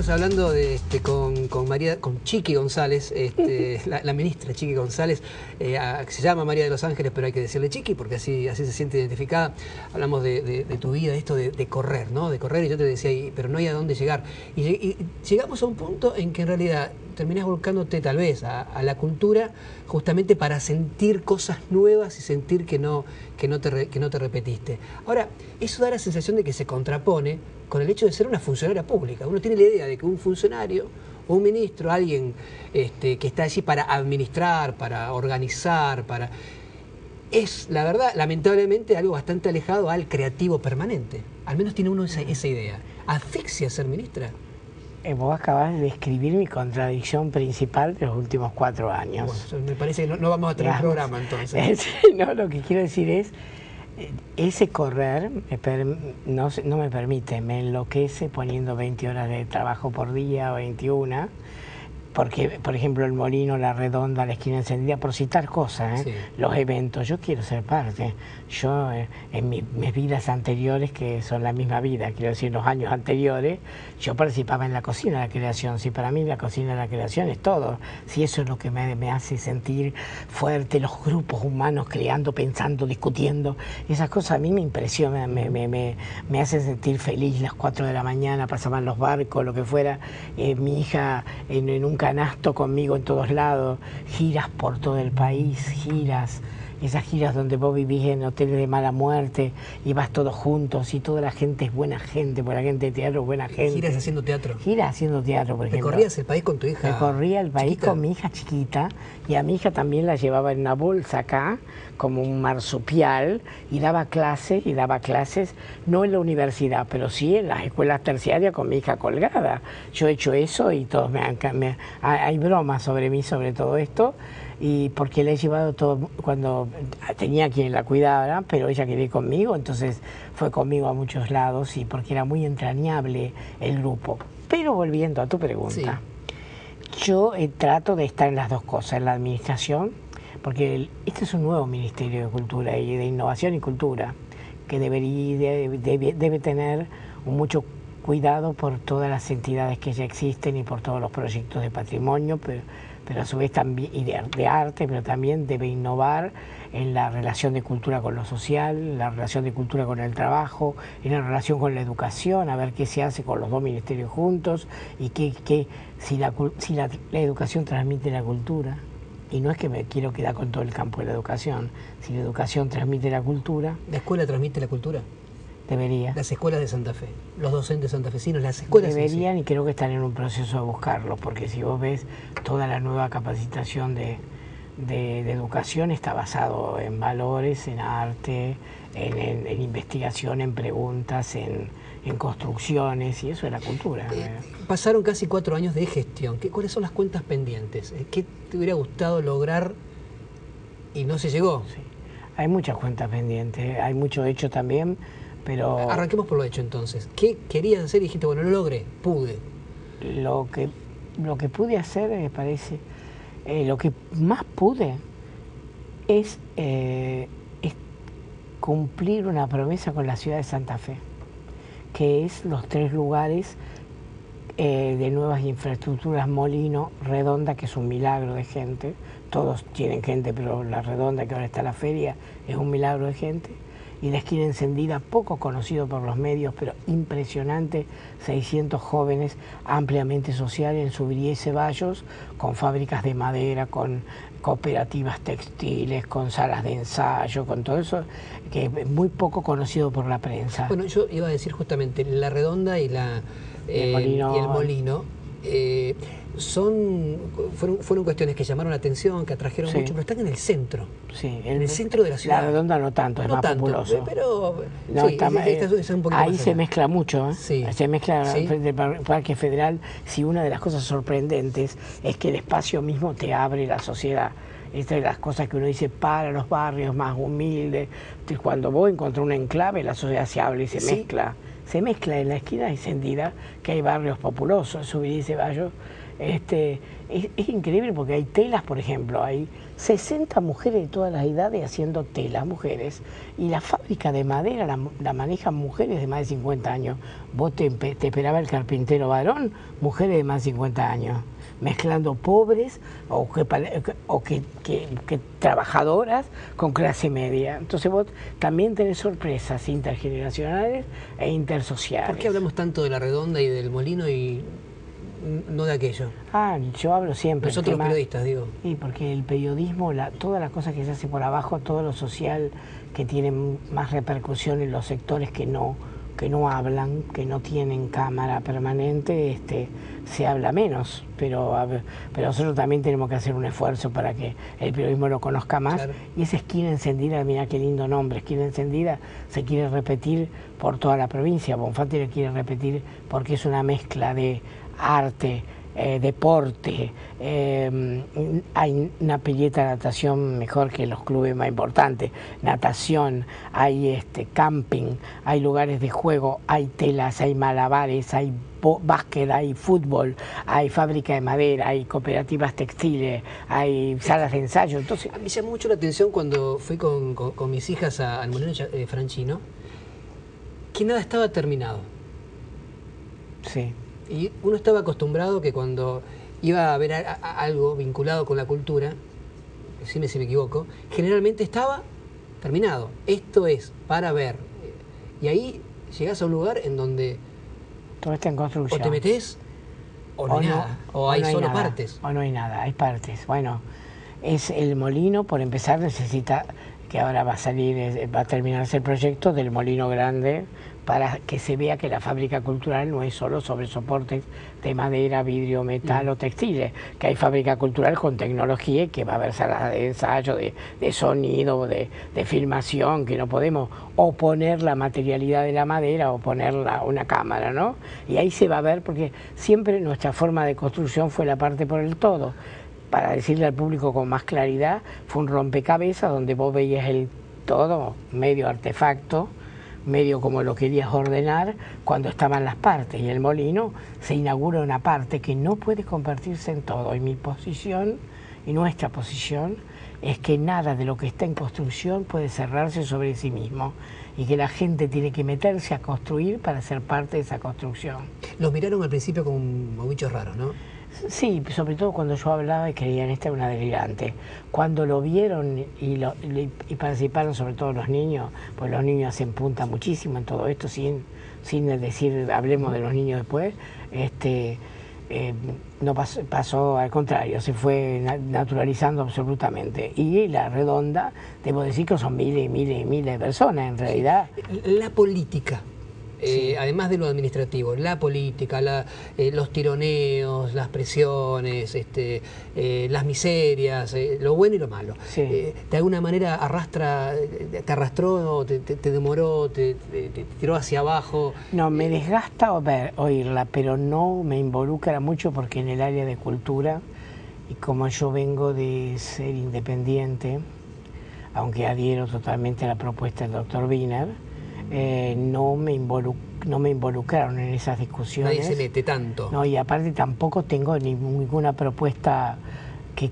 Estuvimos hablando con Chiqui González, la ministra Chiqui González, que se llama María de los Ángeles, pero hay que decirle Chiqui porque así se siente identificada. Hablamos de tu vida, esto de correr, ¿no? De correr, y yo te decía, pero no hay a dónde llegar. Y llegamos a un punto en que en realidad terminás volcándote tal vez a la cultura justamente para sentir cosas nuevas y sentir que no te repetiste. Ahora, eso da la sensación de que se contrapone con el hecho de ser una funcionaria pública. Uno tiene la idea de que un funcionario o un ministro, alguien que está allí para administrar, para organizar, es, la verdad, lamentablemente algo bastante alejado al creativo permanente. Al menos tiene uno esa idea. ¿Asfixia ser ministra? Vos acabas de describir mi contradicción principal de los últimos 4 años. Bueno, me parece que no vamos a tener programa entonces. No, lo que quiero decir es, ese correr no me permite, me enloquece poniendo 20 horas de trabajo por día, 21, porque, por ejemplo, el Molino, la Redonda, la Esquina Encendida, por citar cosas, sí. Los eventos, yo quiero ser parte. Yo, en mis vidas anteriores, que son la misma vida, quiero decir, los años anteriores, yo participaba en la cocina de la creación. Si para mí la cocina de la creación es todo, si eso es lo que me hace sentir fuerte, los grupos humanos creando, pensando, discutiendo, esas cosas a mí me impresionan, me hacen sentir feliz. Las 4 de la mañana pasaban los barcos, lo que fuera, mi hija en un canasto conmigo en todos lados, giras por todo el país, esas giras donde vos vivís en hoteles de mala muerte y vas todos juntos y toda la gente es buena gente, porque la gente de teatro es buena gente. ¿Giras haciendo teatro? Giras haciendo teatro, por ejemplo. ¿Recorrías el país con tu hija? Recorría el país chiquita. Con mi hija chiquita, y a mi hija también la llevaba en una bolsa acá, como un marsupial, y daba clases, no en la universidad, pero sí en las escuelas terciarias con mi hija colgada. Yo he hecho eso y todos hay bromas sobre mí, sobre todo esto, y porque le he llevado todo, cuando tenía quien la cuidara, pero ella quería ir conmigo, entonces fue conmigo a muchos lados, y porque era muy entrañable el grupo. Pero volviendo a tu pregunta, sí. Yo trato de estar en las dos cosas, en la administración, porque este es un nuevo Ministerio de Cultura y de Innovación y Cultura, que debe tener mucho cuidado por todas las entidades que ya existen y por todos los proyectos de patrimonio, pero a su vez también, y de arte, pero también debe innovar en la relación de cultura con lo social, en la relación de cultura con el trabajo, en la relación con la educación, a ver qué se hace con los dos ministerios juntos, y si la educación transmite la cultura. Y no es que me quiero quedar con todo el campo de la educación, si la educación transmite la cultura. ¿La escuela transmite la cultura? Debería. Las escuelas de Santa Fe, los docentes santafesinos, las escuelas deberían, y creo que están en un proceso de buscarlo, porque si vos ves toda la nueva capacitación de educación está basado en valores, en arte, en investigación, en preguntas, en construcciones, y eso es la cultura. Pasaron casi 4 años de gestión. ¿Cuáles son las cuentas pendientes? ¿Qué te hubiera gustado lograr y no se llegó? Sí. Hay muchas cuentas pendientes, hay mucho hecho también, pero... Arranquemos por lo hecho entonces. ¿Qué querías hacer y dijiste, bueno, lo logré, pude? Lo que pude hacer, me parece, lo que más pude es cumplir una promesa con la ciudad de Santa Fe, que es los 3 lugares de nuevas infraestructuras: Molino, Redonda, que es un milagro de gente, todos tienen gente, pero la Redonda, que ahora está la feria, es un milagro de gente, y la Esquina Encendida, poco conocido por los medios, pero impresionante, 600 jóvenes ampliamente sociales en Subiría y Ceballos, con fábricas de madera, con cooperativas textiles, con salas de ensayo, con todo eso, que es muy poco conocido por la prensa. Bueno, yo iba a decir justamente, la Redonda y el Molino fueron cuestiones que llamaron la atención, que atrajeron mucho, pero están en el centro. Sí, en el centro de la ciudad. La Redonda no tanto, es más populoso. Pero no, sí, es un poquito ahí más se mezcla mucho, ¿eh? Sí. Se mezcla el Parque Federal. Sí, una de las cosas sorprendentes es que el espacio mismo te abre la sociedad. Esta es de las cosas que uno dice para los barrios más humildes. Cuando vos encontrás un enclave, la sociedad se abre y se mezcla. Se mezcla en la Esquina Encendida, que hay barrios populosos, Subiría y Ceballos, Es increíble porque hay telas, por ejemplo, hay 60 mujeres de todas las edades haciendo telas, mujeres, y la fábrica de madera la manejan mujeres de más de 50 años. Vos te esperaba el carpintero varón, mujeres de más de 50 años, mezclando pobres o que trabajadoras con clase media. Entonces vos también tenés sorpresas intergeneracionales e intersociales. ¿Por qué hablamos tanto de La Redonda y del Molino y no de aquello? Yo hablo siempre. Nosotros los periodistas, digo. Y porque el periodismo, todas las cosas que se hace por abajo, todo lo social que tiene más repercusión en los sectores que no hablan, que no tienen cámara permanente, se habla menos, pero nosotros también tenemos que hacer un esfuerzo para que el periodismo lo conozca más. Claro. Y esa Esquina Encendida, mira qué lindo nombre, Esquina Encendida, se quiere repetir por toda la provincia. Bonfatti lo quiere repetir porque es una mezcla de arte, deporte, hay una pileta de natación mejor que los clubes más importantes, natación, hay camping, hay lugares de juego, hay telas, hay malabares, hay básquet, hay fútbol, hay fábrica de madera, hay cooperativas textiles, hay salas de ensayo. Entonces, me llamó mucho la atención cuando fui con mis hijas al Molino Franchino, que nada estaba terminado. Sí. Y uno estaba acostumbrado que cuando iba a ver algo vinculado con la cultura, decime si me equivoco, generalmente estaba terminado. Esto es para ver. Y ahí llegás a un lugar en donde todo está en construcción. O te metés o no hay nada. O hay solo partes. O no hay nada, hay partes. Bueno, es el Molino, por empezar, necesita, que ahora va a terminarse el proyecto del Molino Grande, para que se vea que la fábrica cultural no es solo sobre soportes de madera, vidrio, metal o textiles, que hay fábrica cultural con tecnología y que va a haber salas de ensayo, de sonido, de filmación, que no podemos oponer la materialidad de la madera o poner una cámara, ¿no? Y ahí se va a ver, porque siempre nuestra forma de construcción fue la parte por el todo. Para decirle al público con más claridad, fue un rompecabezas donde vos veías el todo, medio artefacto, medio como lo querías ordenar cuando estaban las partes, y el Molino se inaugura una parte que no puede convertirse en todo, y mi posición y nuestra posición es que nada de lo que está en construcción puede cerrarse sobre sí mismo y que la gente tiene que meterse a construir para ser parte de esa construcción. Los miraron al principio como bichos raros, ¿no? Sí, sobre todo cuando yo hablaba y creían esta es una delirante. Cuando lo vieron y participaron, sobre todo los niños, pues los niños se empuntan muchísimo en todo esto, sin decir, hablemos de los niños después, no pasó al contrario, se fue naturalizando absolutamente. Y La Redonda, debo decir que son miles y miles y miles de personas en realidad. La política. Sí. Además de lo administrativo, la política, los tironeos, las presiones, las miserias, lo bueno y lo malo. Sí. ¿De alguna manera te arrastró, te demoró, te tiró hacia abajo? No, me desgasta oírla, pero no me involucra mucho porque en el área de cultura, y como yo vengo de ser independiente, aunque adhiero totalmente a la propuesta del doctor Wiener, no me involucraron en esas discusiones. Nadie se mete tanto. No, y aparte tampoco tengo ninguna propuesta que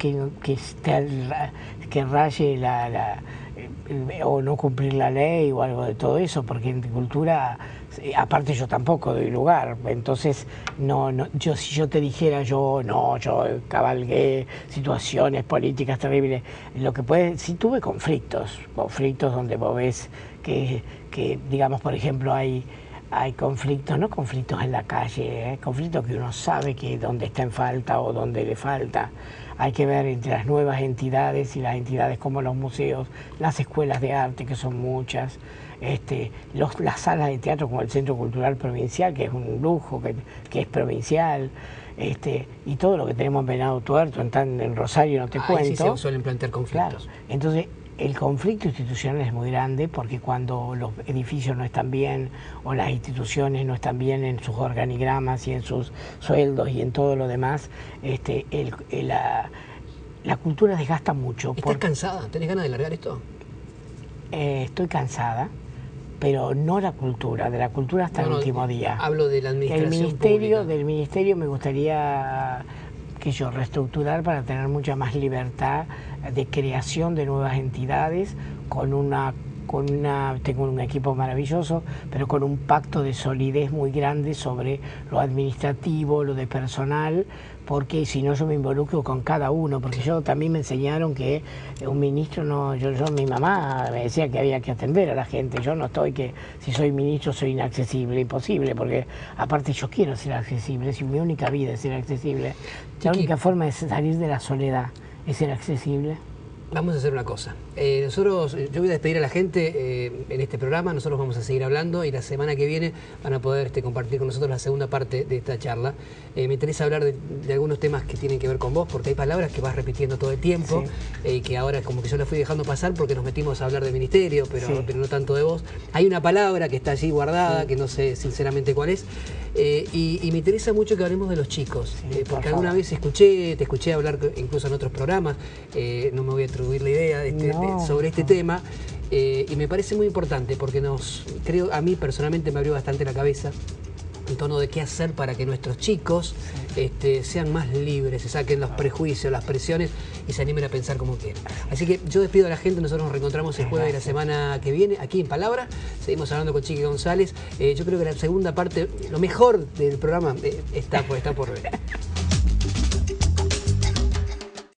raye o no cumplir la ley o algo de todo eso, porque en cultura, aparte yo tampoco doy lugar. Entonces, si yo te dijera yo cabalgué situaciones políticas terribles, sí tuve conflictos donde vos ves que digamos, por ejemplo, hay conflictos, no conflictos en la calle, conflictos que uno sabe que dónde está en falta o dónde le falta. Hay que ver entre las nuevas entidades y las entidades como los museos, las escuelas de arte, que son muchas, las salas de teatro como el Centro Cultural Provincial, que es un lujo, que es provincial, y todo lo que tenemos en Venado Tuerto, en Rosario, no te cuento. Sí, se suelen plantear conflictos. Claro. Entonces, el conflicto institucional es muy grande porque cuando los edificios no están bien o las instituciones no están bien en sus organigramas y en sus sueldos y en todo lo demás, la cultura desgasta mucho. ¿Estás cansada? ¿Tenés ganas de largar esto? Estoy cansada, pero no la cultura, de la cultura hasta el último día. Hablo de la administración pública. Del ministerio me gustaría que yo reestructurar para tener mucha más libertad de creación de nuevas entidades tengo un equipo maravilloso, pero con un pacto de solidez muy grande sobre lo administrativo, lo de personal, porque si no yo me involucro con cada uno, porque yo también me enseñaron que un ministro no, mi mamá me decía que había que atender a la gente, yo no estoy que si soy ministro soy inaccesible, imposible, porque aparte yo quiero ser accesible, si mi única vida es ser accesible, la única forma de salir de la soledad es ser accesible. Vamos a hacer una cosa. Yo voy a despedir a la gente en este programa, nosotros vamos a seguir hablando y la semana que viene van a poder compartir con nosotros la segunda parte de esta charla. Me interesa hablar de algunos temas que tienen que ver con vos, porque hay palabras que vas repitiendo todo el tiempo, y que ahora como que yo las fui dejando pasar porque nos metimos a hablar de ministerio, pero no tanto de vos. Hay una palabra que está allí guardada, que no sé sinceramente cuál es, y me interesa mucho que hablemos de los chicos, porque alguna vez te escuché hablar incluso en otros programas, no me voy a atribuir la idea sobre este tema, y me parece muy importante porque a mí personalmente me abrió bastante la cabeza en torno de qué hacer para que nuestros chicos sean más libres, se saquen los prejuicios, las presiones y se animen a pensar como quieran. Así que yo despido a la gente, nosotros nos reencontramos el jueves de la semana que viene, aquí en Palabra, seguimos hablando con Chiqui González. Yo creo que la segunda parte, lo mejor del programa está por ver.